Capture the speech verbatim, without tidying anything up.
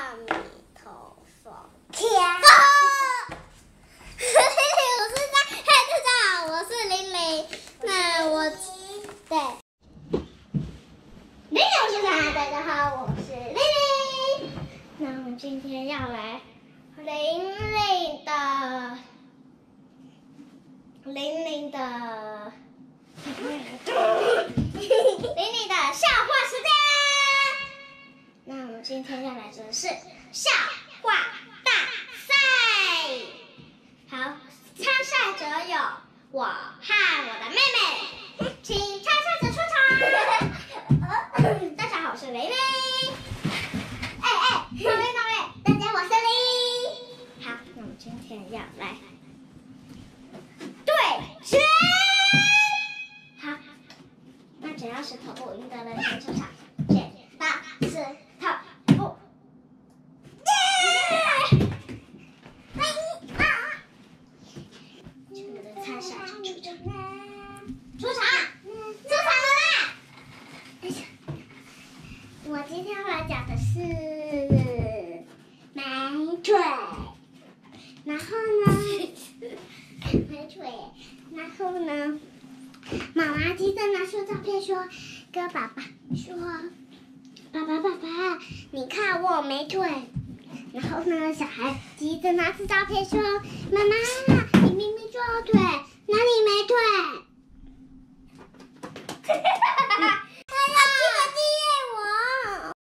阿弥陀佛，天啊！我是在，嘿，大家好，我是玲玲。那我对，玲玲我是谁？大家好，我是玲玲。那我们今天要来玲玲的玲玲的玲玲的笑话时间。那我们今天要来的是笑话大赛。好，参赛者有我和我的妹妹，请参赛者出场。大家好，我是蕾蕾。哎哎，旁边旁边，大家我是丽。好，那我们今天要来对决。好，那剪刀石头布赢得了先出场。剪刀石头布。耶！哎啊！全部的参赛者出场。出场，出场了啦！我今天要来讲的是美腿，然后呢，美腿，然后呢，妈妈急着拿出照片说，跟爸爸说，爸爸爸爸，你看我美腿。然后呢，小孩急着拿出照片说，妈妈，你明明就有腿。